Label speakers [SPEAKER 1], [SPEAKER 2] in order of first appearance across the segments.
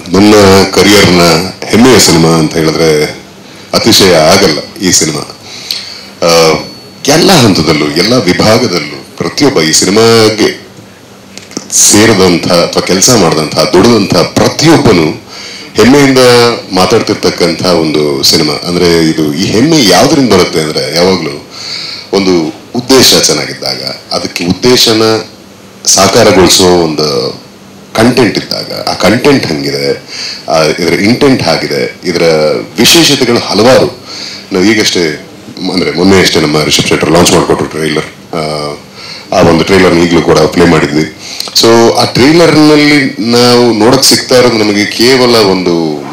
[SPEAKER 1] ನನ್ನ ಕರಿಯರ್ನ ಹೆಮ್ಮೆಯ ಸಿನಿಮಾ ಅಂತ ಹೇಳಿದ್ರೆ ಅತಿಶಯ ಆಗಲ್ಲ. ಈ ಸಿನಿಮಾ ಎಲ್ಲ ಹಂತದಲ್ಲೂ ಎಲ್ಲ ವಿಭಾಗದಲ್ಲೂ ಪ್ರತಿಯೊಬ್ಬ ಈ ಸಿನಿಮಾಗೆ ಸೇರಿದಂಥ ಅಥವಾ ಕೆಲಸ ಮಾಡಿದಂಥ ದುಡಿದಂಥ ಪ್ರತಿಯೊಬ್ಬನು ಹೆಮ್ಮೆಯಿಂದ ಮಾತಾಡ್ತಿರ್ತಕ್ಕಂಥ ಒಂದು ಸಿನಿಮಾ. ಅಂದ್ರೆ ಇದು ಈ ಹೆಮ್ಮೆ ಯಾವ್ದ್ರಿಂದ ಬರುತ್ತೆ ಅಂದ್ರೆ ಯಾವಾಗ್ಲೂ ಒಂದು ಉದ್ದೇಶ ಚೆನ್ನಾಗಿದ್ದಾಗ, ಅದಕ್ಕೆ ಉದ್ದೇಶನ ಸಾಕಾರಗೊಳಿಸೋ ಒಂದು ಕಂಟೆಂಟ್ ಇದ್ದಾಗ, ಆ ಕಂಟೆಂಟ್ ಹಂಗಿದೆ, ಇದರ ಇಂಟೆಂಟ್ ಆಗಿದೆ, ಇದರ ವಿಶೇಷತೆಗಳು ಹಲವಾರು. ನಾವು ಈಗಷ್ಟೇ ಅಂದ್ರೆ ಮೊನ್ನೆ ಅಷ್ಟೇ ನಮ್ಮ ರಿಷಬ್ ಶೆಟ್ಟರ್ ಲಾಂಚ್ ಮಾಡಿಕೊಟ್ರು ಟ್ರೈಲರ್. ಆ ಒಂದು ಟ್ರೈಲರ್ನ ಈಗಲೂ ಕೂಡ ಪ್ಲೇ ಮಾಡಿದ್ವಿ. ಸೊ ಆ ಟ್ರೈಲರ್ನಲ್ಲಿ ನಾವು ನೋಡಕ್ ಸಿಗ್ತಾ ಇರೋದು ನಮಗೆ ಕೇವಲ ಒಂದು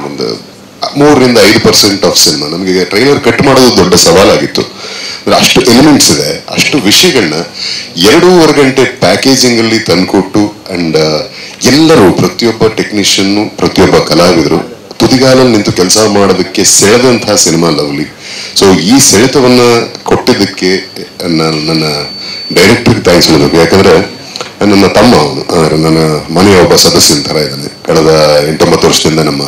[SPEAKER 1] 3-5% ಆಫ್ ಸಿನಿಮಾ. ನಮಗೆ ಟ್ರೈಲರ್ ಕಟ್ ಮಾಡೋದು ದೊಡ್ಡ ಸವಾಲಾಗಿತ್ತು. ಅಷ್ಟು ಎಲಿಮೆಂಟ್ಸ್ ಇದೆ, ಅಷ್ಟು ವಿಷಯಗಳನ್ನ 2.5 ಗಂಟೆ ಪ್ಯಾಕೇಜಿಂಗ್ ಅಲ್ಲಿ ತಂದ್ಕೊಟ್ಟು ಅಂಡ್ ಎಲ್ಲರೂ, ಪ್ರತಿಯೊಬ್ಬ ಟೆಕ್ನಿಷಿಯನ್, ಪ್ರತಿಯೊಬ್ಬ ಕಲಾವಿದರು ತುದಿಗಾಲಲ್ಲಿ ನಿಂತು ಕೆಲಸ ಮಾಡೋದಕ್ಕೆ ಸೆಳೆದಂತಹ ಸಿನಿಮಾ ಲವ್ಲಿ. ಸೊ ಈ ಸೆಳೆತವನ್ನ ಕೊಟ್ಟಿದ್ದಕ್ಕೆ ನನ್ನ ಡೈರೆಕ್ಟರ್ಗೆ ಥ್ಯಾಂಕ್ಸ್ ಹೇಳಬೇಕು. ಯಾಕಂದ್ರೆ ನನ್ನ ತಮ್ಮ ಅವನು, ನನ್ನ ಮನೆಯ ಒಬ್ಬ ಸದಸ್ಯನ ತರ ಇದ್ದಾನೆ. ಕಳೆದ 8-9 ವರ್ಷದಿಂದ ನಮ್ಮ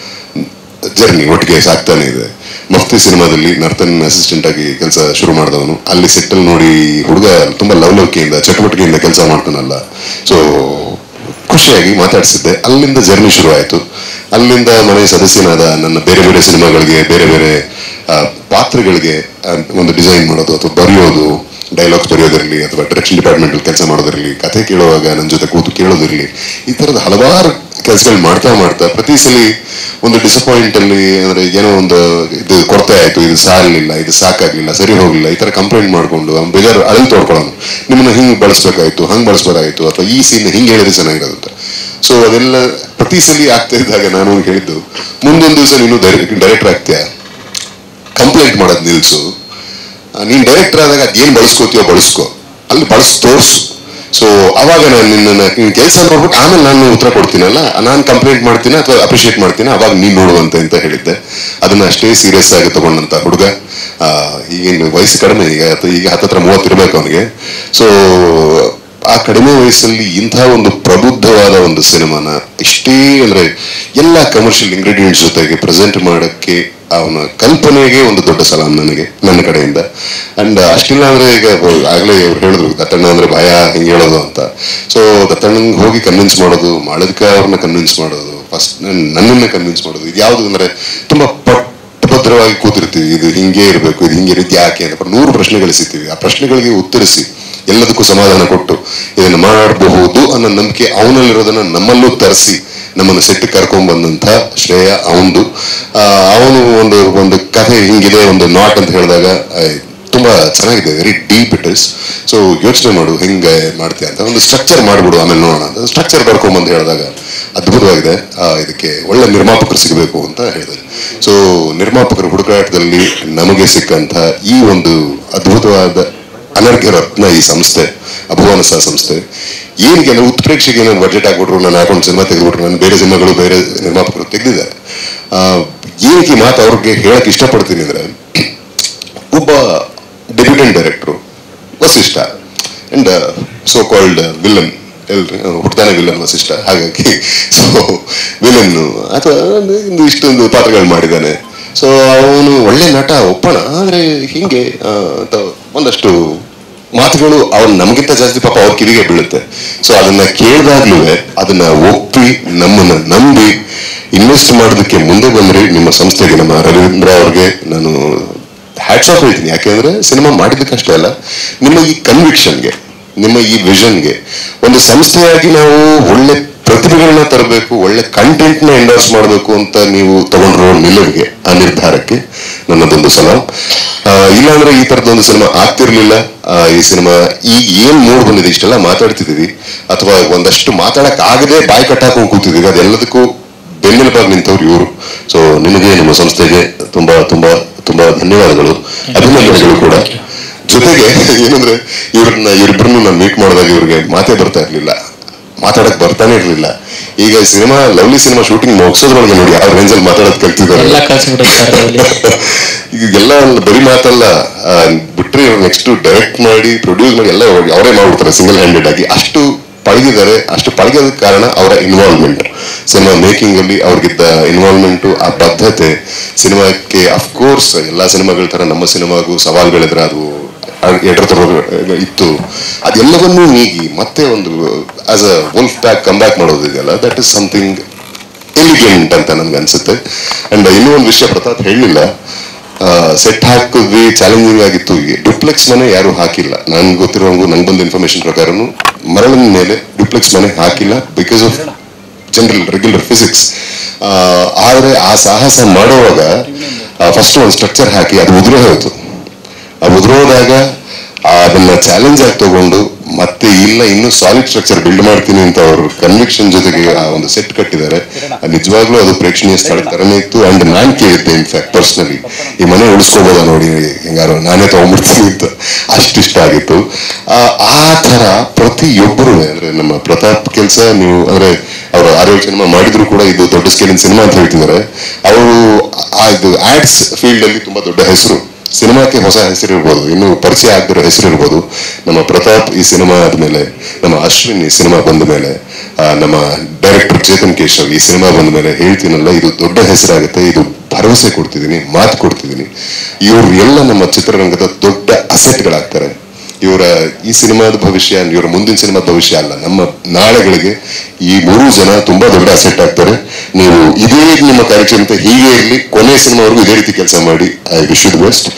[SPEAKER 1] ಜರ್ನಿ ಒಟ್ಟಿಗೆ ಸಾಕ್ತಾನೆ ಇದೆ. ಮಫ್ತಿ ಸಿನಿಮಾದಲ್ಲಿ ನರ್ತನ್ ಅಸಿಸ್ಟೆಂಟ್ ಆಗಿ ಕೆಲಸ ಶುರು ಮಾಡಿದವನು. ಅಲ್ಲಿ ಸೆಟ್ಟಲ್ಲಿ ನೋಡಿ ಹುಡುಗ ತುಂಬಾ ಲವಲವಿಕೆಯಿಂದ ಚಟುವಟಿಕೆಯಿಂದ ಕೆಲಸ ಮಾಡ್ತಾನಲ್ಲ. ಸೊ ಖುಷಿಯಾಗಿ ಮಾತಾಡಿಸಿದ್ದೆ. ಅಲ್ಲಿಂದ ಜರ್ನಿ ಶುರು ಆಯಿತು. ಅಲ್ಲಿಂದ ಮನೆಯ ಸದಸ್ಯನಾದ ನನ್ನ ಬೇರೆ ಬೇರೆ ಸಿನಿಮಾಗಳಿಗೆ, ಬೇರೆ ಬೇರೆ ಪಾತ್ರಗಳಿಗೆ ಒಂದು ಡಿಸೈನ್ ಮಾಡೋದು ಅಥವಾ ಬರೆಯೋದು, ಡೈಲಾಗ್ಸ್ ಬರೆಯೋದಿರಲಿ ಅಥವಾ ಡೈರೆಕ್ಷನ್ ಡಿಪಾರ್ಟ್ಮೆಂಟ್ ಕೆಲಸ ಮಾಡೋದಿರಲಿ, ಕಥೆ ಕೇಳುವಾಗ ನನ್ನ ಜೊತೆ ಕೂತು ಕೇಳೋದಿರಲಿ, ಈ ತರದ ಹಲವಾರು ಕೆಲಸಗಳು ಮಾಡ್ತಾ ಮಾಡ್ತಾ ಪ್ರತಿ ಸಲ ಒಂದು ಡಿಸಪಾಯಿಂಟ್ ಅಲ್ಲಿ, ಅಂದ್ರೆ ಏನೋ ಒಂದು ಇದು ಕೊರತೆ ಆಯ್ತು, ಇದು ಸಾಲಿಲ್ಲ, ಇದು ಸಾಕಾಗ್ಲಿಲ್ಲ, ಸರಿ ಹೋಗ್ಲಿಲ್ಲ, ಈ ತರ ಕಂಪ್ಲೇಂಟ್ ಮಾಡ್ಕೊಂಡು ಬೇಜಾರು ಅಳಲ್ ತೋಡ್ಕೊಳ್ಳೋನು. ನಿಮ್ಮನ್ನ ಹಿಂಗ್ ಬಳಸ್ಬೇಕಾಯ್ತು, ಹಂಗ್ ಬಳಸ್ಬೇಕಾಯ್ತು, ಅಥವಾ ಈ ಸೀನ್ ಹಿಂಗ್ ಹೇಳಿದ್ರೆ ಚೆನ್ನಾಗಿರೋದು ಅಂತ. ಸೊ ಅದೆಲ್ಲ ಪ್ರತಿ ಸಲ ಆಗ್ತಾ ಇದ್ದಾಗ ನಾನು ಹೇಳಿದ್ದು, ಮುಂದೊಂದು ದಿವಸ ನೀನು ಡೈರೆಕ್ಟರ್ ಆಗ್ತೀಯ, ಕಂಪ್ಲೇಂಟ್ ಮಾಡೋದು ನಿಲ್ಸು. ನೀನ್ ಡೈರೆಕ್ಟರ್ ಆದಾಗ ಅದೇನ್ ಬಳಸ್ಕೋತೀಯೋ ಬಳಸ್ಕೋ, ಅಲ್ಲಿ ಬಳಸಿ ತೋರ್ಸು. ಸೊ ಅವಾಗ ನಾನು ನಿನ್ನ ಕೆಲಸ ನೋಡ್ಬಿಟ್ಟು ಆಮೇಲೆ ನಾನು ಉತ್ತರ ಕೊಡ್ತೀನಲ್ಲ, ನಾನು ಕಂಪ್ಲೇಂಟ್ ಮಾಡ್ತೀನಿ ಅಥವಾ ಅಪ್ರಿಷಿಯೇಟ್ ಮಾಡ್ತೀನಿ, ಅವಾಗ ನೀನ್ ನೋಡುವಂತೆ ಅಂತ ಹೇಳಿದ್ದೆ. ಅದನ್ನ ಅಷ್ಟೇ ಸೀರಿಯಸ್ ಆಗಿ ತಗೊಂಡಂತ ಹುಡುಗ. ಈಗೇನು ವಯಸ್ಸು ಕಡಿಮೆ, ಈಗ 30 ಇರ್ಬೇಕು ಅವನಿಗೆ. ಸೊ ಆ ಕಡಿಮೆ ವಯಸ್ಸಲ್ಲಿ ಇಂಥ ಒಂದು ಪ್ರಬುದ್ಧವಾದ ಒಂದು ಸಿನಿಮಾನ ಇಷ್ಟೇ ಅಂದ್ರೆ ಎಲ್ಲ ಕಮರ್ಷಿಯಲ್ ಇಂಗ್ರೀಡಿಯೆಂಟ್ಸ್ ಜೊತೆಗೆ ಪ್ರೆಸೆಂಟ್ ಮಾಡಕ್ಕೆ ಅವನ ಕಲ್ಪನೆಗೆ ಒಂದು ದೊಡ್ಡ ಸಲಾಮ್ ನನಗೆ, ನನ್ನ ಕಡೆಯಿಂದ. ಅಂಡ್ ಅಷ್ಟಿಲ್ಲ ಅಂದ್ರೆ ಈಗ ಆಗ್ಲೇ ಅವ್ರು ಹೇಳಿದ್ರು ದತ್ತಣ್ಣ ಅಂದ್ರೆ ಭಯ, ಹಿಂಗೆ ಹೇಳೋದು ಅಂತ. ಸೊ ದತ್ತಣ್ಣಂಗೆ ಹೋಗಿ ಕನ್ವಿನ್ಸ್ ಮಾಡೋದು, ಮಾಳವಿಕ ಅವ್ರನ್ನ ಕನ್ವಿನ್ಸ್ ಮಾಡೋದು, ಫಸ್ಟ್ ನನ್ನನ್ನ ಕನ್ವಿನ್ಸ್ ಮಾಡೋದು, ಇದು ಯಾವುದು ಅಂದ್ರೆ ತುಂಬಾ ಪಟ್ಟಭದ್ರವಾಗಿ ಕೂತಿರ್ತೀವಿ. ಇದು ಹಿಂಗೆ ಇರಬೇಕು, ಇದು ಹಿಂಗೆ ರೀತಿ ಯಾಕೆ ಅಂತ 100 ಪ್ರಶ್ನೆಗಳು ಸಿಗ್ತೀವಿ. ಆ ಪ್ರಶ್ನೆಗಳಿಗೆ ಉತ್ತರಿಸಿ ಎಲ್ಲದಕ್ಕೂ ಸಮಾಧಾನ ಕೊಟ್ಟು ಇದನ್ನು ಮಾಡಬಹುದು ಅನ್ನೋ ನಂಬಿಕೆ ಅವನಲ್ಲಿರೋದನ್ನ ನಮ್ಮಲ್ಲೂ ತರಿಸಿ ನಮ್ಮನ್ನು ಸೆಟ್ಟು ಕರ್ಕೊಂಡ್ ಬಂದಂತ ಶ್ರೇಯ ಅವಂದು. ಅವನು ಒಂದು ಕಥೆ ಹಿಂಗಿದೆ, ಒಂದು ನಾಟ್ ಅಂತ ಹೇಳಿದಾಗ ತುಂಬಾ ಚೆನ್ನಾಗಿದೆ, very deep it is. So ಯೋಚನೆ ಮಾಡು ಹೆಂಗೆ ಮಾಡ್ತೀಯ ಅಂತ, ಒಂದು ಸ್ಟ್ರಕ್ಚರ್ ಮಾಡ್ಬಿಡು ಆಮೇಲೆ ನೋಡೋಣ ಅಂತ ಸ್ಟ್ರಕ್ಚರ್ ಬರ್ಕೊಂಬಂದು ಹೇಳಿದಾಗ ಅದ್ಭುತವಾಗಿದೆ. ಇದಕ್ಕೆ ಒಳ್ಳೆ ನಿರ್ಮಾಪಕರು ಸಿಗಬೇಕು ಅಂತ ಹೇಳಿದೆ. ಸೊ ನಿರ್ಮಾಪಕರ ಹುಡುಕಾಟದಲ್ಲಿ ನಮಗೆ ಸಿಕ್ಕಂತ ಈ ಒಂದು ಅದ್ಭುತವಾದ ಅನರ್ಘ್ಯ ರತ್ನ ಈ ಸಂಸ್ಥೆ, ಅಭುವನಸ ಸಂಸ್ಥೆ. ಏನಿಗೆ ಉತ್ಪ್ರೇಕ್ಷೆಗೆ ನಾನು ಬಜೆಟ್ ಆಗ್ಬಿಟ್ರು, ನಾನು ಹಾಕೊಂಡು ಸಿನಿಮಾ ತೆಗೆದ್ಬಿಟ್ರು, ನಾನು ಬೇರೆ ಸಿನಿಮಾಗಳು ಬೇರೆ ನಿರ್ಮಾಪಕರು ತೆಗೆದಿದ್ದಾರೆ. ಏನಕ್ಕೆ ಈ ಮಾತು ಅವ್ರಿಗೆ ಹೇಳಕ್ ಇಷ್ಟಪಡ್ತೀನಿ ಅಂದ್ರೆ, ಒಬ್ಬ debutant director Vasishta and so called villain, ಹುಡ್ತಾನೆ ವಿಲನ್ ವಸಿಷ್ಠ. ಹಾಗಾಗಿ ಸೊ ವಿಲನ್ ಅಥವಾ ಇಷ್ಟೊಂದು ಪಾತ್ರಗಳು ಮಾಡಿದ್ದಾನೆ. ಸೊ ಅವನು ಒಳ್ಳೆ ನಟ ಒಪ್ಪಣ, ಆದ್ರೆ ಹಿಂಗೆ ಒಂದಷ್ಟು ಮಾತುಗಳು ಅವ್ರು ನಮಗಿಂತ ಜಾಸ್ತಿ ಪಾಪ ಅವ್ರ ಕಿವಿಗೆ ಬೀಳುತ್ತೆ. ಸೊ ಅದನ್ನ ಕೇಳಿದಾಗ್ಲೂ ಅದನ್ನ ಒಪ್ಪಿ ನಮ್ಮನ್ನ ನಂಬಿ ಇನ್ವೆಸ್ಟ್ ಮಾಡೋದಕ್ಕೆ ಮುಂದೆ ಬಂದ್ರಿ ನಿಮ್ಮ ಸಂಸ್ಥೆಗೆ, ನಮ್ಮ ರವೀಂದ್ರ ಅವ್ರಿಗೆ ನಾನು ಹ್ಯಾಟ್ಸ್ ಆಫ್ ಹೇಳ್ತೀನಿ. ಯಾಕೆಂದ್ರೆ ಸಿನಿಮಾ ಮಾಡಿದ್ದಕ್ಕಷ್ಟೇ ಅಲ್ಲ, ನಿಮ್ಮ ಈ ಕನ್ವಿಕ್ಷನ್ಗೆ, ನಿಮ್ಮ ಈ ವಿಷನ್ಗೆ, ಒಂದು ಸಂಸ್ಥೆಯಾಗಿ ನಾವು ಒಳ್ಳೆ ಪ್ರತಿಭೆಗಳನ್ನ ತರಬೇಕು, ಒಳ್ಳೆ ಕಂಟೆಂಟ್ ನ ಎಂಡೋರ್ಸ್ ಮಾಡಬೇಕು ಅಂತ ನೀವು ತಗೊಂಡಿರೋ ನಿಲುವಿಗೆ, ಆ ನಿರ್ಧಾರಕ್ಕೆ ನನ್ನದೊಂದು ಸಲಾಮ್. ಇಲ್ಲಾಂದ್ರೆ ಈ ತರದೊಂದು ಸಿನಿಮಾ ಆಗ್ತಿರ್ಲಿಲ್ಲ. ಈ ಸಿನಿಮಾ ಈಗ ಏನ್ ಮೂಡ್ ಬಂದಿದೆ, ಇಷ್ಟೆಲ್ಲ ಮಾತಾಡ್ತಿದೀವಿ ಅಥವಾ ಒಂದಷ್ಟು ಮಾತಾಡಕ್ ಆಗದೆ ಬಾಯಿ ಕಟ್ಟಾಕೊಂಡು ಕೂತಿದೀವಿ, ಅದೆಲ್ಲದಕ್ಕೂ ಬೆನ್ನೆಲುಬಾಗಿ ನಿಂತವ್ರು ಇವರು. ಸೊ ನಿಮಗೆ, ನಿಮ್ಮ ಸಂಸ್ಥೆಗೆ ತುಂಬಾ ತುಂಬಾ ತುಂಬಾ ಧನ್ಯವಾದಗಳು, ಅಭಿನಂದನೆಗಳು ಕೂಡ. ಜೊತೆಗೆ ಏನಂದ್ರೆ ಇವರಿಬ್ಬರನ್ನು ನಾನು ಮೀಟ್ ಮಾಡಿದಾಗ ಇವ್ರಿಗೆ ಮಾತೇ ಬರ್ತಾ ಇರ್ಲಿಲ್ಲ, ಮಾತಾಡಕ್ ಬರ್ತಾನೆ ಇರ್ಲಿಲ್ಲ. ಈಗ ಸಿನಿಮಾ ಲವ್ಲಿ ಸಿನಿಮಾ ಶೂಟಿಂಗ್ ಮುಗಿಸೋದ್ರೊಳಗೆ ನೋಡಿ ಯಾವ ರೇಂಜಲ್ಲಿ ಮಾತಾಡೋದು ಕಲ್ತಿದ್ದಾರೆ. ಈಗೆಲ್ಲ ಬರೀ ಮಾತಲ್ಲ, ಬಿಟ್ರೆ ನೆಕ್ಸ್ಟ್ ಡೈರೆಕ್ಟ್ ಮಾಡಿ ಪ್ರೊಡ್ಯೂಸ್ ಮಾಡಿ ಎಲ್ಲ ಅವರೇ ಮಾಡ್ಬಿಡ್ತಾರೆ ಸಿಂಗಲ್ ಹ್ಯಾಂಡೆಡ್ ಆಗಿ. ಅಷ್ಟು ಪಳಗಿದ್ದಾರೆ. ಅಷ್ಟು ಪಳಗೋದಕ್ಕೆ ಕಾರಣ ಅವರ ಇನ್ವಾಲ್ವ್ಮೆಂಟ್, ಸಿನಿಮಾ ಮೇಕಿಂಗ್ ಅಲ್ಲಿ ಅವ್ರಿಗಿದ್ದ ಇನ್ವಾಲ್ವ್ಮೆಂಟು, ಆ ಬದ್ಧತೆ. ಸಿನಿಮಾಕ್ಕೆ ಅಫ್ಕೋರ್ಸ್ ಎಲ್ಲ ಸಿನಿಮಾಗಳ ತರ ನಮ್ಮ ಸಿನಿಮಾಗೂ ಸವಾಲುಗಳಿದ್ರೆ ಅದು ಎಡತರ ಇತ್ತು. ಅದೆಲ್ಲವನ್ನೂ ನೀಗಿ ಮತ್ತೆ ಒಂದು as a wolf pack come back ಮಾಡೋದಿದೆಯಲ್ಲ, ದಟ್ ಇಸ್ ಸಮಥಿಂಗ್ ಎಲಿಗೆಂಟ್ ಅಂತ ನನ್ಗೆ ಅನ್ಸುತ್ತೆ. ಅಂಡ್ ಇನ್ನೂ ಒಂದು ವಿಷಯ ಪ್ರತಾಪ್ ಹೇಳಲಿಲ್ಲ, ಸೆಟ್ ಹಾಕಿದ್ವಿ, ಚಾಲೆಂಜಿಂಗ್ ಆಗಿತ್ತು. ಡ್ಯೂಪ್ಲೆಕ್ಸ್ ಮನೆ ಯಾರು ಹಾಕಿಲ್ಲ, ನನ್ಗೆ ಗೊತ್ತಿರೋಂಗು ನಂಗೆ ಬಂದ ಇನ್ಫಾರ್ಮೇಶನ್ ಪ್ರಕಾರನು ಮರಳಿನ ಮೇಲೆ ಡ್ಯೂಪ್ಲೆಕ್ಸ್ ಮನೆ ಹಾಕಿಲ್ಲ, because of general regular physics. ಆದರೆ ಆ ಸಾಹಸ ಮಾಡುವಾಗ ಫಸ್ಟ್ ಒಂದು ಸ್ಟ್ರಕ್ಚರ್ ಹಾಕಿ ಅದು ಉದುರೋ ಹೋಯ್ತು. ಆ ಉದುರೋದಾಗ ಅದನ್ನ ಚಾಲೆಂಜ್ ಆಗಿ ತಗೊಂಡು ಮತ್ತೆ ಇಲ್ಲ ಇನ್ನೂ ಸಾಲಿಡ್ ಸ್ಟ್ರಕ್ಚರ್ ಬಿಲ್ಡ್ ಮಾಡ್ತೀನಿ ಅಂತ ಅವರು ಕನ್ವಿಕ್ಷನ್ ಜೊತೆಗೆ ಆ ಒಂದು ಸೆಟ್ ಕಟ್ಟಿದ್ದಾರೆ. ನಿಜವಾಗ್ಲೂ ಅದು ಪ್ರೇಕ್ಷಣೀಯ ಸ್ಥಳ ತರನೇ ಇತ್ತು. ಅಂಡ್ ನಾನ್ ಕೇಳಿದ್ದೆ ಇನ್ಫ್ಯಾಕ್ಟ್ ಪರ್ಸನಲಿ, ಈ ಮನೆ ಉಳಿಸ್ಕೋಬೋದಾ ನೋಡಿ, ಹೆಂಗಾರು ನಾನೇ ತಗೊಂಡ್ಬಿಡ್ತೀನಿ ಅಂತ, ಅಷ್ಟಿಷ್ಟ ಆಗಿತ್ತು. ಆ ತರ ಪ್ರತಿಯೊಬ್ಬರು ಅಂದ್ರೆ ನಮ್ಮ ಪ್ರತಾಪ್ ಕೆಲಸ, ನೀವು ಅಂದ್ರೆ ಅವರು 6 ಸಿನಿಮಾ ಮಾಡಿದ್ರು ಕೂಡ ಇದು ದೊಡ್ಡ ಸ್ಕೇಲಿನ ಸಿನಿಮಾ ಅಂತ ಹೇಳ್ತಿದ್ದಾರೆ. ಅವರು ಇದು ಆಡ್ಸ್ ಫೀಲ್ಡ್ ಅಲ್ಲಿ ತುಂಬಾ ದೊಡ್ಡ ಹೆಸರು, ಸಿನಿಮಾಕ್ಕೆ ಹೊಸ ಹೆಸರು ಇರ್ಬೋದು, ಇನ್ನು ಪರಿಚಯ ಆಗದಿರೋ ಹೆಸರು ಇರ್ಬೋದು. ನಮ್ಮ ಪ್ರತಾಪ್ ಈ ಸಿನಿಮಾ ಆದ್ಮೇಲೆ, ನಮ್ಮ ಅಶ್ವಿನ್ ಈ ಸಿನಿಮಾ ಬಂದ ಮೇಲೆ, ನಮ್ಮ ಡೈರೆಕ್ಟರ್ ಚೇತನ್ ಕೇಶವ್ ಈ ಸಿನಿಮಾ ಬಂದ ಮೇಲೆ ಹೇಳ್ತೀನಲ್ಲ, ಇದು ದೊಡ್ಡ ಹೆಸರಾಗುತ್ತೆ, ಇದು ಭರವಸೆ ಕೊಡ್ತಿದ್ದೀನಿ, ಮಾತು ಕೊಡ್ತಿದ್ದೀನಿ. ಇವ್ರು ಎಲ್ಲ ನಮ್ಮ ಚಿತ್ರರಂಗದ ದೊಡ್ಡ ಅಸೆಟ್ಗಳಾಗ್ತಾರೆ. ಇವರ ಈ ಸಿನಿಮಾದ ಭವಿಷ್ಯ, ಇವರ ಮುಂದಿನ ಸಿನಿಮಾದ ಭವಿಷ್ಯ ಅಲ್ಲ, ನಮ್ಮ ನಾಳೆಗಳಿಗೆ ಈ 3 ಜನ ತುಂಬಾ ದೊಡ್ಡ ಅಸೆಟ್ ಆಗ್ತಾರೆ. ನೀವು ಇದೇ ನಿಮ್ಮ ಕಾರ್ಯಕ್ರಮ ಹೀಗೆ ಇರಲಿ, ಕೊನೆ ಸಿನಿಮಾವರೆಗೂ ಇದೇ ರೀತಿ ಕೆಲಸ ಮಾಡಿ. I wish you the best.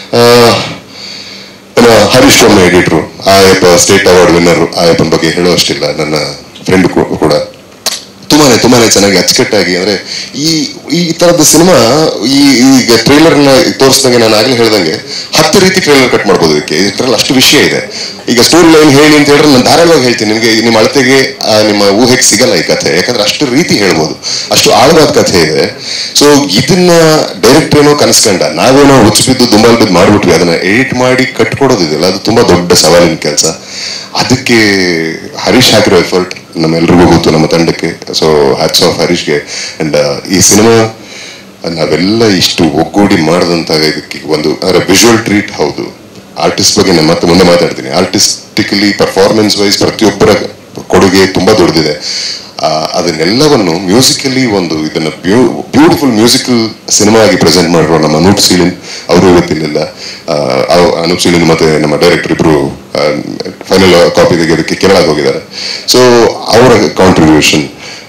[SPEAKER 1] Harish ಒಮ್ಮೆ ಎಡಿಟ್ರು, ಆಯಪ್ಪ ಸ್ಟೇಟ್ ಅವಾರ್ಡ್ ವಿನ್ನರ್, ಆಯಪ್ಪನ ಬಗ್ಗೆ ಹೇಳೋಷ್ಟಿಲ್ಲ. ನನ್ನ ಫ್ರೆಂಡ್ ಕೂಡ ತುಂಬಾನೇ ಚೆನ್ನಾಗಿ ಅಚ್ಚುಕಟ್ಟಾಗಿ, ಅಂದ್ರೆ ಈ ತರದ ಸಿನಿಮಾ ಈಗ ಟ್ರೈಲರ್ ನ ತೋರಿಸಿದಂಗೆ, ನಾನು ಆಗ್ಲೇ ಹೇಳ್ದಂಗೆ 10 ರೀತಿ ಟ್ರೈಲರ್ ಕಟ್ ಮಾಡ್ಬೋದು. ಇದ್ರಲ್ಲಿ ಅಷ್ಟು ವಿಷಯ ಇದೆ. ಈಗ ಸ್ಟೋರಿ ಲೈನ್ ಹೇಳಿ ಅಂತ ಹೇಳಿದ್ರೆ ನಾನು ಧಾರಾಳವಾಗಿ ಹೇಳ್ತೀನಿ, ನಿಮಗೆ ನಿಮ್ಮ ಅಳತೆಗೆ ನಿಮ್ಮ ಊಹೆಗೆ ಸಿಗಲ್ಲ ಈ ಕಥೆ, ಯಾಕಂದ್ರೆ ಅಷ್ಟು ರೀತಿ ಹೇಳ್ಬೋದು, ಅಷ್ಟು ಆಳವಾದ ಕಥೆ ಇದೆ. ಸೊ ಇದನ್ನ ಡೈರೆಕ್ಟರ್ ಏನೋ ಕನಸ್ಕೊಂಡ, ನಾವೇನೋ ಹುಚ್ಚಿಬಿದ್ದು ದುಂಬಾಲ್ ಬಿದ್ದು ಮಾಡ್ಬಿಟ್ವಿ. ಅದನ್ನ ಎಡಿಟ್ ಮಾಡಿ ಕಟ್ಕೊಡೋದಿದೆಯಲ್ಲ, ಅದು ತುಂಬಾ ದೊಡ್ಡ ಸವಾಲಿನ ಕೆಲಸ. ಅದಕ್ಕೆ ಹರೀಶ್ ಹಾಕಿರೋ ಎಫರ್ಟ್ ನಮ್ಮೆಲ್ರಿಗೂ ಗೊತ್ತು, ನಮ್ಮ ತಂಡಕ್ಕೆ. ಸೊ ಹ್ಯಾಟ್ಸ್ ಆಫ್ ಹರೀಶ್ಗೆ. ಅಂಡ್ ಈ ಸಿನಿಮಾ ನಾವೆಲ್ಲ ಇಷ್ಟು ಒಗ್ಗೂಡಿ ಮಾಡಿದಂತ ಇದಕ್ಕೆ ಒಂದು ಅಂದ್ರೆ ವಿಜುವಲ್ ಟ್ರೀಟ್. ಹೌದು, ಆರ್ಟಿಸ್ಟ್ ಬಗ್ಗೆ ನಾನು ಮತ್ತೆ ಮುಂದೆ ಮಾತಾಡ್ತೀನಿ. ಆರ್ಟಿಸ್ಟಿಕಲಿ ಪರ್ಫಾರ್ಮೆನ್ಸ್ ವೈಸ್ ಪ್ರತಿಯೊಬ್ಬರ ಕೊಡುಗೆ ತುಂಬಾ ದೊಡ್ಡದಿದೆ. ಅದನ್ನೆಲ್ಲವನ್ನು ಮ್ಯೂಸಿಕಲಿ ಒಂದು ಇದನ್ನ ಬ್ಯೂಟಿಫುಲ್ ಮ್ಯೂಸಿಕಲ್ ಸಿನಿಮಾ ಆಗಿ ಪ್ರೆಸೆಂಟ್ ಮಾಡಿರೋ ನಮ್ಮ ಅನೂಪ್ ಸೀಳಿನ್, ಅವರು ಇವತ್ತಿಲ್ಲ. ಅನೂಪ್ ಸೀಳಿನ್ ಮತ್ತೆ ನಮ್ಮ ಡೈರೆಕ್ಟರ್ ಇಬ್ರು ಫೈನಲ್ ಕಾಪಿ ತೆಗೆಯೋದಕ್ಕೆ ಕೇರಳಕ್ಕೆ ಹೋಗಿದ್ದಾರೆ. ಸೊ ಅವರ ಕಾಂಟ್ರಿಬ್ಯೂಷನ್,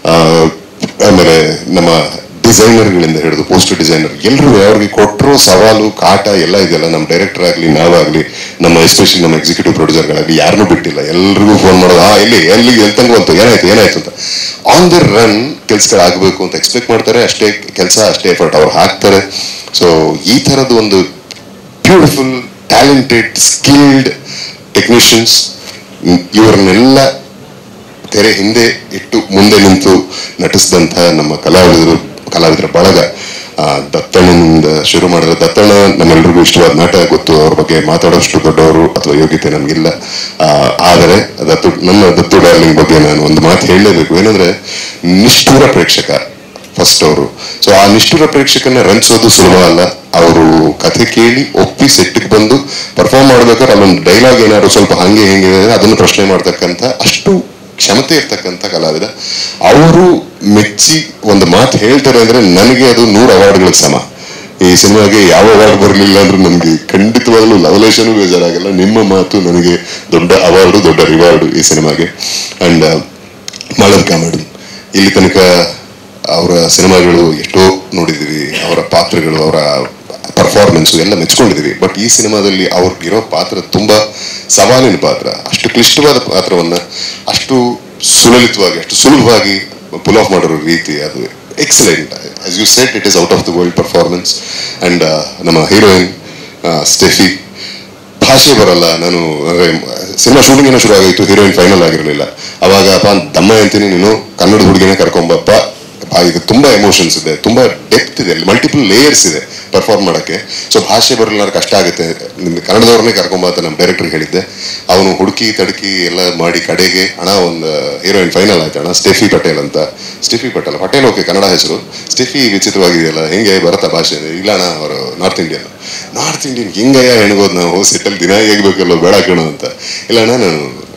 [SPEAKER 1] ಆಮೇಲೆ ನಮ್ಮ ಡಿಸೈನರ್ಗಳಿಂದ ಹಿಡಿದು ಪೋಸ್ಟರ್ ಡಿಸೈನರ್ ಎಲ್ಲರೂ ಅವ್ರಿಗೆ ಕೊಟ್ಟರು ಸವಾಲು ಕಾಟ ಎಲ್ಲ ಇದೆಯಲ್ಲ. ನಮ್ಮ ಡೈರೆಕ್ಟರ್ ಆಗಲಿ, ನಾವಾಗಲಿ, ನಮ್ಮ ಎಸ್ಪೆಷಲಿ ನಮ್ಮ ಎಕ್ಸಿಕ್ಯೂಟಿವ್ ಪ್ರೊಡ್ಯೂಸರ್ಗಳಾಗಲಿ ಯಾರನ್ನೂ ಬಿಟ್ಟಿಲ್ಲ. ಎಲ್ರಿಗೂ ಫೋನ್ ಮಾಡೋದು, ಎಲ್ಲಿ ತನಕ ಬಂತು, ಏನಾಯ್ತು ಅಂತ. ಆನ್ ದ ರನ್ ಕೆಲ್ಸಗಳಾಗಬೇಕು ಅಂತ ಎಕ್ಸ್ಪೆಕ್ಟ್ ಮಾಡ್ತಾರೆ. ಅಷ್ಟೇ ಕೆಲಸ, ಅಷ್ಟೇ ಎಫರ್ಟ್ ಅವ್ರು ಹಾಕ್ತಾರೆ. ಸೊ ಈ ಥರದ ಒಂದು ಬ್ಯೂಟಿಫುಲ್, ಟ್ಯಾಲೆಂಟೆಡ್, ಸ್ಕಿಲ್ಡ್ ಟೆಕ್ನಿಷಿಯನ್ಸ್, ಇವರನ್ನೆಲ್ಲ ತೆರೆ ಹಿಂದೆ ಇಟ್ಟು ಮುಂದೆ ನಿಂತು ನಟಿಸಿದಂಥ ನಮ್ಮ ಕಲಾವಿದರ ಬಳಗ. ದತ್ತಣ್ಣನಿಂದ ಶುರು ಮಾಡಿದ್ರೆ, ದತ್ತಣ್ಣ ನಮ್ಮೆಲ್ಲರಿಗೂ ಇಷ್ಟವಾದ ನಾಟಕ ಗೊತ್ತು, ಅವ್ರ ಬಗ್ಗೆ ಮಾತಾಡೋಷ್ಟು ದೊಡ್ಡವರು ಅಥವಾ ಯೋಗ್ಯತೆ ನಮಗಿಲ್ಲ. ಆದರೆ ನನ್ನ ದತ್ತು ಡಾರ್ಲಿಂಗ್ ಬಗ್ಗೆ ನಾನು ಒಂದು ಮಾತು ಹೇಳಲೇಬೇಕು. ಏನಂದ್ರೆ ನಿಷ್ಠುರ ಪ್ರೇಕ್ಷಕ ಫಸ್ಟ್ ಅವರು. ಸೊ ಆ ನಿಷ್ಠುರ ಪ್ರೇಕ್ಷಕನ ರಂಚಿಸೋದು ಸುಲಭ ಅಲ್ಲ. ಅವರು ಕಥೆ ಕೇಳಿ ಒಪ್ಪಿ ಸೆಟ್ಟಿಗೆ ಬಂದು ಪರ್ಫಾರ್ಮ್ ಮಾಡ್ಬೇಕಾದ್ರೆ ಅಲ್ಲೊಂದು ಡೈಲಾಗ್ ಏನಾದ್ರು ಸ್ವಲ್ಪ ಹಂಗೆ ಹೆಂಗೆ ಅದನ್ನು ಪ್ರಶ್ನೆ ಮಾಡ್ತಕ್ಕಂಥ ಅಷ್ಟು ಕ್ಷಮತೆ ಇರ್ತಕ್ಕಂಥ ಕಲಾವಿದ. ಅವರು ಮೆಚ್ಚಿ ಒಂದು ಮಾತು ಹೇಳ್ತಾರೆ ಅಂದ್ರೆ ನನಗೆ ಅದು 100 ಅವಾರ್ಡ್ಗಳಿಗೆ ಸಮ. ಈ ಸಿನಿಮಾಗೆ ಯಾವ ಅವಾರ್ಡ್ ಬರಲಿಲ್ಲ ಅಂದ್ರೂ ನಮ್ಗೆ ಖಂಡಿತವಾಗ್ಲೂ ಲವಲೇಶನೂ ಬೇಜಾರಾಗಲ್ಲ. ನಿಮ್ಮ ಮಾತು ನನಗೆ ದೊಡ್ಡ ಅವಾರ್ಡು, ದೊಡ್ಡ ರಿವಾರ್ಡು ಈ ಸಿನಿಮಾಗೆ. ಅಂಡ್ ಮಾಳವಿಕಾ ಮೇಡಮ್, ಇಲ್ಲಿ ತನಕ ಅವರ ಸಿನಿಮಾಗಳು ಎಷ್ಟೋ ನೋಡಿದೀವಿ, ಅವರ ಪಾತ್ರಗಳು, ಅವರ ಪರ್ಫಾರ್ಮೆನ್ಸು ಎಲ್ಲ ಮೆಚ್ಕೊಂಡಿದೀವಿ. ಬಟ್ ಈ ಸಿನಿಮಾದಲ್ಲಿ ಅವ್ರಿಗಿರೋ ಪಾತ್ರ ತುಂಬಾ ಸವಾಲಿನ ಪಾತ್ರ. ಅಷ್ಟು ಕ್ಲಿಷ್ಟವಾದ ಪಾತ್ರವನ್ನ ಅಷ್ಟು ಸುಲಲಿತವಾಗಿ, ಅಷ್ಟು ಸುಲಭವಾಗಿ ಪುಲ್ ಆಫ್ ಮಾಡಿರೋ ರೀತಿ ಅದು excellent. As you said, it is out of the world performance. And ನಮ್ಮ ಹೀರೋಯಿನ್ ಸ್ಟೆಫಿ, ಭಾಷೆ ಬರಲ್ಲ. ನಾನು ಸಿನಿಮಾ ಶೂಟಿಂಗ್ ಏನೋ ಶುರು ಆಗಿತ್ತು, ಹೀರೋಯಿನ್ ಫೈನಲ್ ಆಗಿರಲಿಲ್ಲ. ಅವಾಗ ದಮ್ಮ ಅಂತೀನಿ, ನೀನು ಕನ್ನಡದ ಹುಡುಗಿನೇ ಕರ್ಕೊಂಬಪ್ಪ, ಇದು ತುಂಬಾ ಎಮೋಷನ್ಸ್ ಇದೆ, ತುಂಬಾ ಡೆಪ್ತ್ ಇದೆ, ಮಲ್ಟಿಪಲ್ ಲೇಯರ್ಸ್ ಇದೆ ಪರ್ಫಾರ್ಮ್ ಮಾಡೋಕ್ಕೆ. ಸೊ ಭಾಷೆ ಬರಲ್ಲ, ಕಷ್ಟ ಆಗುತ್ತೆ, ನಿಮ್ಗೆ ಕನ್ನಡದವ್ರನ್ನೇ ಕರ್ಕೊಂಬ ಅಂತ ನಮ್ಮ ಡೈರೆಕ್ಟರ್ಗೆ ಹೇಳಿದ್ದೆ. ಅವನು ಹುಡುಕಿ ತಡುಕಿ ಎಲ್ಲ ಮಾಡಿ ಕಡೆಗೆ ಒಂದು ಹೀರೋಯಿನ್ ಫೈನಲ್ ಆಯ್ತು ಅಣ್ಣ, ಸ್ಟೆಫಿ ಪಟೇಲ್ ಅಂತ. ಸ್ಟೆಫಿ ಪಟೇಲ್ ಓಕೆ, ಕನ್ನಡ ಹೆಸರು. ಸ್ಟೆಫಿ ವಿಚಿತ್ರವಾಗಿದೆಯಲ್ಲ, ಹೆಂಗೆ ಬರತ್ತಾ ಭಾಷೆ? ಇಲ್ಲ ಅಣ್ಣ, ಅವರು ನಾರ್ತ್ ಇಂಡಿಯನ್ ಹಿಂಗಯ್ಯ ಹೆಣ್ಬೋದು, ನಾವು ಸೆಟ್ಟಲ್ಲಿ ದಿನ ಹೇಗ್ಬೇಕಲ್ಲೋ ಬೇಡ ಕಣೋ ಅಂತ. ಇಲ್ಲ ಅಣ್ಣ, ನಾನು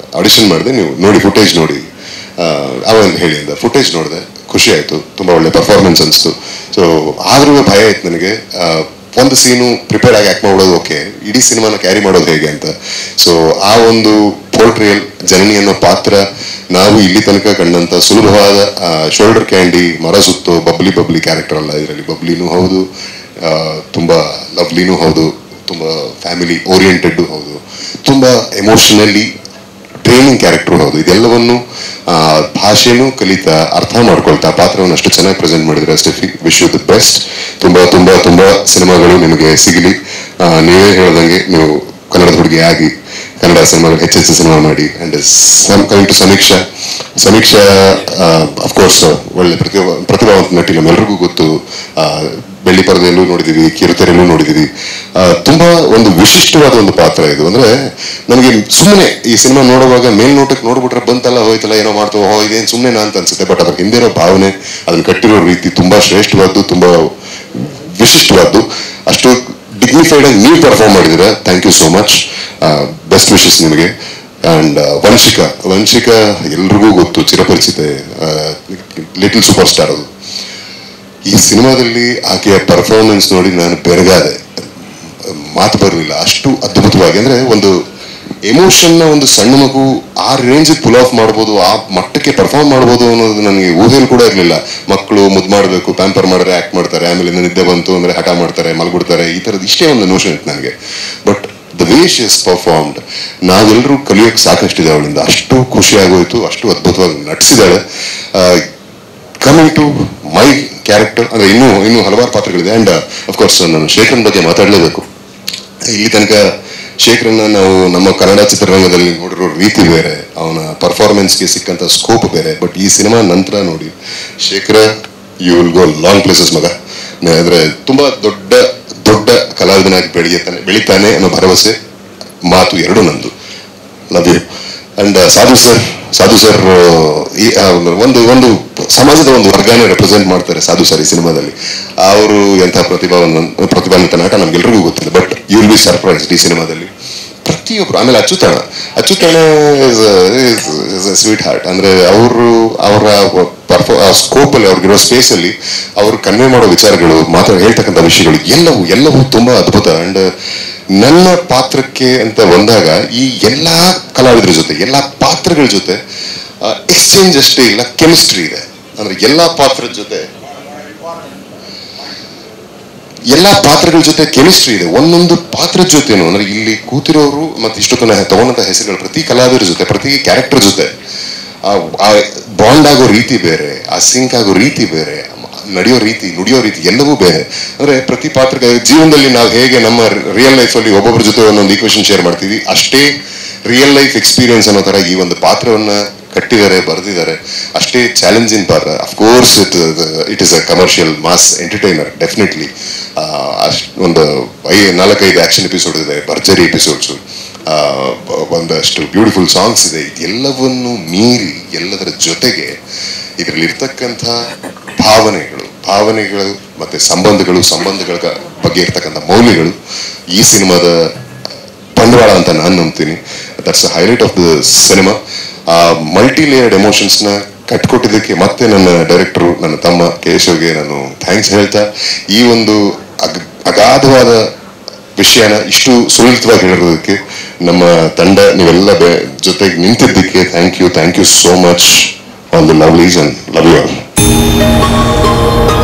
[SPEAKER 1] ಆಡಿಷನ್ ಮಾಡಿದೆ, ನೀವು ನೋಡಿ ಫುಟೇಜ್ ನೋಡಿ ಅವನ್ ಹೇಳಿ ಅಂತ ಫುಟೇಜ್ ನೋಡಿದೆ, ಖುಷಿ ಆಯಿತು, ತುಂಬ ಒಳ್ಳೆ ಪರ್ಫಾರ್ಮೆನ್ಸ್ ಅನಿಸ್ತು. ಸೊ ಆದ್ರೂ ಭಯ ಆಯ್ತು ನನಗೆ, ಒಂದು ಸೀನು ಪ್ರಿಪೇರ್ ಆಗಿ ಆ್ಯಕ್ಟ್ ಮಾಡೋದು ಓಕೆ, ಇಡೀ ಸಿನಿಮಾನ ಕ್ಯಾರಿ ಮಾಡೋದು ಹೇಗೆ ಅಂತ. ಸೊ ಆ ಒಂದು ಪೋರ್ಟ್ರಿಯಲ್ ಜನನಿ ಅನ್ನೋ ಪಾತ್ರ ನಾವು ಇಲ್ಲಿ ತನಕ ಕಂಡಂಥ ಸುಲಭವಾದ ಶೋಲ್ಡರ್ ಕ್ಯಾಂಡಿ, ಮರ ಸುತ್ತು, ಬಬ್ಲಿ ಕ್ಯಾರೆಕ್ಟರ್ ಅಲ್ಲ ಇದರಲ್ಲಿ. ಬಬ್ಲಿನೂ ಹೌದು, ತುಂಬ ಲವ್ಲಿನೂ ಹೌದು, ತುಂಬ ಫ್ಯಾಮಿಲಿ ಓರಿಯೆಂಟೆಡ್ ಹೌದು, ತುಂಬ ಎಮೋಷನಲಿ ಟ್ರೈನಿಂಗ್ ಕ್ಯಾರೆಕ್ಟರ್ ಹೌದು. ಇದೆಲ್ಲವನ್ನು ಭಾಷೆನೂ ಕಲಿತಾ ಅರ್ಥ ಮಾಡ್ಕೊಳ್ತಾ ಪಾತ್ರವನ್ನು ಅಷ್ಟು ಚೆನ್ನಾಗಿ ಪ್ರೆಸೆಂಟ್ ಮಾಡಿದ್ರೆ Stefy, wish you the best. ತುಂಬ ಸಿನಿಮಾಗಳು ನಿಮಗೆ ಸಿಗಲಿ. ನೀವೇ ಹೇಳ್ದಂಗೆ ನೀವು ಕನ್ನಡದ ಹುಡುಗಿ ಆಗಿ ಕನ್ನಡ ಸಿನಿಮಾಗಳು ಹೆಚ್ಚೆಚ್ಚು ಸಿನಿಮಾ ಮಾಡಿ. And coming to Sameeksha of course ಒಳ್ಳೆ ಪ್ರತಿಭಾವಂತ ನಟಿ, ನಮ್ಮೆಲ್ಲರಿಗೂ ಗೊತ್ತು. ಬೆಳ್ಳಿ ಪರದೆಯಲ್ಲೂ ನೋಡಿದೀವಿ, ಕಿರುತೆರೆಯಲ್ಲೂ ನೋಡಿದೀವಿ. ತುಂಬಾ ಒಂದು ವಿಶಿಷ್ಟವಾದ ಒಂದು ಪಾತ್ರ ಇದು. ಅಂದ್ರೆ ನನಗೆ ಸುಮ್ಮನೆ ಈ ಸಿನಿಮಾ ನೋಡುವಾಗ ಮೇಲ್ನೋಟಕ್ಕೆ ನೋಡ್ಬಿಟ್ರೆ ಬಂತಲ್ಲ ಹೋಯ್ತಲ್ಲ ಏನೋ ಮಾಡ್ತೋ ಇದೇನು ಸುಮ್ಮನೆ ಅಂತ ಅನ್ಸುತ್ತೆ. ಬಟ್ ಅದ್ರ ಹಿಂದೆ ಇರೋ ಭಾವನೆ, ಅದನ್ನ ಕಟ್ಟಿರೋ ರೀತಿ ತುಂಬಾ ಶ್ರೇಷ್ಠವಾದ್ದು, ತುಂಬಾ ವಿಶಿಷ್ಟವಾದ್ದು. ಅಷ್ಟು ಡಿಗ್ನಿಫೈಡ್ ಆಗಿ ನೀವು ಪರ್ಫಾರ್ಮ್ ಮಾಡಿದ್ದೀರಾ. Thank you so much. Best wishes ನಿಮಗೆ. ಅಂಡ್ ವಂಶಿಕಾ ಎಲ್ರಿಗೂ ಗೊತ್ತು, ಚಿರಪರಿಚಿತೆ, ಲಿಟಲ್ ಸೂಪರ್ ಸ್ಟಾರ್. ಅದು ಈ ಸಿನಿಮಾದಲ್ಲಿ ಆಕೆಯ ಪರ್ಫಾರ್ಮೆನ್ಸ್ ನೋಡಿ ನಾನು ಬೆರಗಾದೆ, ಮಾತು ಬರಲಿಲ್ಲ. ಅಷ್ಟು ಅದ್ಭುತವಾಗಿ, ಅಂದ್ರೆ ಒಂದು ಎಮೋಷನ್ನ ಒಂದು ಸಣ್ಣ ಮಗು ಆ ರೇಂಜ್ ಪುಲ್ ಆಫ್ ಮಾಡ್ಬೋದು, ಆ ಮಟ್ಟಕ್ಕೆ ಪರ್ಫಾರ್ಮ್ ಮಾಡ್ಬೋದು ಅನ್ನೋದು ನನಗೆ ಊಹೆಯಲ್ಲಿ ಕೂಡ ಇರಲಿಲ್ಲ. ಮಕ್ಕಳು ಮುದ್ದು ಮಾಡಬೇಕು, ಪ್ಯಾಂಪರ್ ಮಾಡಿದ್ರೆ ಆಕ್ಟ್ ಮಾಡ್ತಾರೆ, ಆಮೇಲೆ ನಿದ್ದೆ ಬಂತು ಅಂದ್ರೆ ಹಠ ಮಾಡ್ತಾರೆ, ಮಲ್ಬಿಡ್ತಾರೆ, ಈ ಥರದ್ದು ಇಷ್ಟೇ ಒಂದು ನೋಷನ್ ಇತ್ತು ನನಗೆ. But the way she is performed, ನಾವೆಲ್ಲರೂ ಕಲಿಯೋಕೆ ಸಾಕಷ್ಟಿದೆ ಅವಳಿಂದ. ಅಷ್ಟು ಖುಷಿ ಆಗೋಯ್ತು, ಅಷ್ಟು ಅದ್ಭುತವಾಗಿ ನಟಿಸಿದಾಳೆ. ಕಮಿಂಗ್ ಟು ಮೈ ಕ್ಯಾರೆಕ್ಟರ್, ಅಂದ್ರೆ ಇನ್ನೂ ಹಲವಾರು ಪಾತ್ರಗಳಿದೆ. ಅಂಡ್ ಅಫ್ಕೋರ್ಸ್ ನಾನು ಶೇಖರನ್ ಬಗ್ಗೆ ಮಾತಾಡಲೇಬೇಕು. ಇಲ್ಲಿ ತನಕ ಶೇಖರನ್ನ ನಾವು ನಮ್ಮ ಕನ್ನಡ ಚಿತ್ರರಂಗದಲ್ಲಿ ನೋಡಿರೋ ರೀತಿ ಬೇರೆ, ಅವನ ಪರ್ಫಾರ್ಮೆನ್ಸ್ಗೆ ಸಿಕ್ಕಂತ ಸ್ಕೋಪ್ ಬೇರೆ. ಬಟ್ ಈ ಸಿನಿಮಾ ನಂತರ ನೋಡಿ, ಶೇಖರ you will go long places ಮಗ. ಅಂದ್ರೆ ತುಂಬಾ ದೊಡ್ಡ ಕಲಾವಿದನಾಗಿ ಬೆಳಿತಾನೆ ಅನ್ನೋ ಭರವಸೆ, ಮಾತು ಎರಡೂ ನಂದು. Love you. And Sadhu sir ಒಂದು ಸಮಾಜದ ಒಂದು ವರ್ಗಾನೇ ರೆಪ್ರೆಸೆಂಟ್ ಮಾಡ್ತಾರೆ ಸಾಧು ಸರ್ ಈ ಸಿನಿಮಾದಲ್ಲಿ. ಅವರು ಎಂಥ ಪ್ರತಿಭಾನ್ವಿತ ನಟ ನಮ್ಗೆಲ್ರಿಗೂ ಗೊತ್ತಿಲ್ಲ. But you will be surprised ಈ ಸಿನಿಮಾದಲ್ಲಿ ಪ್ರತಿಯೊಬ್ರು. ಆಮೇಲೆ ಅಚ್ಚುತಾಣ ಸ್ವೀಟ್ ಹಾರ್ಟ್. ಅಂದ್ರೆ ಅವರ ಸ್ಕೋಪ್ ಅಲ್ಲಿ, ಅವ್ರಿಗಿರೋ ಸ್ಪೇಸ್ ಅಲ್ಲಿ ಅವರು ಕನ್ವೆ ಮಾಡೋ ವಿಚಾರಗಳು, ಹೇಳ್ತಕ್ಕಂಥ ವಿಷಯಗಳು ಎಲ್ಲವೂ ತುಂಬಾ ಅದ್ಭುತ. ಅಂಡ್ ನನ್ನ ಪಾತ್ರಕ್ಕೆ ಅಂತ ಬಂದಾಗ ಈ ಎಲ್ಲಾ ಕಲಾವಿದರ ಜೊತೆ, ಎಲ್ಲಾ ಪಾತ್ರಗಳ ಜೊತೆ ಎಕ್ಸ್ಚೇಂಜ್ ಅಷ್ಟೇ ಇಲ್ಲ, ಕೆಮಿಸ್ಟ್ರಿ ಇದೆ. ಅಂದ್ರೆ ಎಲ್ಲಾ ಪಾತ್ರಗಳ ಜೊತೆ ಕೆಮಿಸ್ಟ್ರಿ ಇದೆ. ಒಂದೊಂದು ಪಾತ್ರದ ಜೊತೆನು, ಅಂದ್ರೆ ಇಲ್ಲಿ ಕೂತಿರೋರು ಮತ್ತೆ ಇಷ್ಟೊತ್ತನ ತಗೊಂಡಂತ ಹೆಸರುಗಳು, ಪ್ರತಿ ಕಲಾವಿದರ ಜೊತೆ, ಪ್ರತಿ ಕ್ಯಾರೆಕ್ಟರ್ ಜೊತೆ ಆ ಬಾಂಡ್ ಆಗೋ ರೀತಿ ಬೇರೆ, ಆ ಸಿಂಕ್ ಆಗೋ ರೀತಿ ಬೇರೆ, ನುಡಿಯೋ ರೀತಿ ಎಲ್ಲವೂ ಬೇರೆ. ಅಂದ್ರೆ ಪ್ರತಿ ಪಾತ್ರ ಜೀವನದಲ್ಲಿ ನಾವು ಹೇಗೆ ನಮ್ಮ ರಿಯಲ್ ಲೈಫ್ ಅಲ್ಲಿ ಒಬ್ಬೊಬ್ಬರ ಜೊತೆ ಒಂದೊಂದು ಈಕ್ವೇಷನ್ ಶೇರ್ ಮಾಡ್ತೀವಿ, ಅಷ್ಟೇ ರಿಯಲ್ ಲೈಫ್ ಎಕ್ಸ್ಪೀರಿಯನ್ಸ್ ಅನ್ನೋ ತರ ಈ ಒಂದು ಪಾತ್ರವನ್ನ ಕಟ್ಟಿದ್ದಾರೆ, ಬರೆದಿದ್ದಾರೆ. ಅಷ್ಟೇ ಚಾಲೆಂಜಿಂಗ್ ಪಾತ್ರ. Of course it is a commercial mass entertainer definitely. ಒಂದು 4-5 ಆಕ್ಷನ್ ಎಪಿಸೋಡ್ ಇದೆ, ಭರ್ಜರಿ ಎಪಿಸೋಡ್ಸು, ಒಂದಷ್ಟು ಬ್ಯೂಟಿಫುಲ್ ಸಾಂಗ್ಸ್ ಇದೆ. ಎಲ್ಲವನ್ನು ಮೀರಿ ಎಲ್ಲದರ ಜೊತೆಗೆ ಇದರಲ್ಲಿ ಇರ್ತಕ್ಕಂಥ ಭಾವನೆಗಳು ಮತ್ತೆ ಸಂಬಂಧಗಳ ಬಗ್ಗೆ ಇರ್ತಕ್ಕಂಥ ಮೌಲ್ಯಗಳು ಈ ಸಿನಿಮಾದ ಬಂಡವಾಳ ಅಂತ ನಾನು ನಂಬ್ತೀನಿ. That's a highlight of the cinema. Multi layered ಎಮೋಷನ್ಸ್ನ ಕಟ್ಕೊಟ್ಟಿದ್ದಕ್ಕೆ ಮತ್ತೆ ನನ್ನ ಡೈರೆಕ್ಟರು, ನನ್ನ ತಮ್ಮ ಕೇಶವ್ಗೆ ನಾನು ಥ್ಯಾಂಕ್ಸ್ ಹೇಳ್ತಾ, ಈ ಒಂದು ಅಗಾಧವಾದ ವಿಷಯನ ಇಷ್ಟು ಸುಲಲಿತವಾಗಿ ಹೇಳಿರೋದಕ್ಕೆ, ನಮ್ಮ ತಂಡ ನೀವೆಲ್ಲ ಜೊತೆಗೆ ನಿಂತಿದ್ದಕ್ಕೆ thank you so much. All the lovelies and love you all.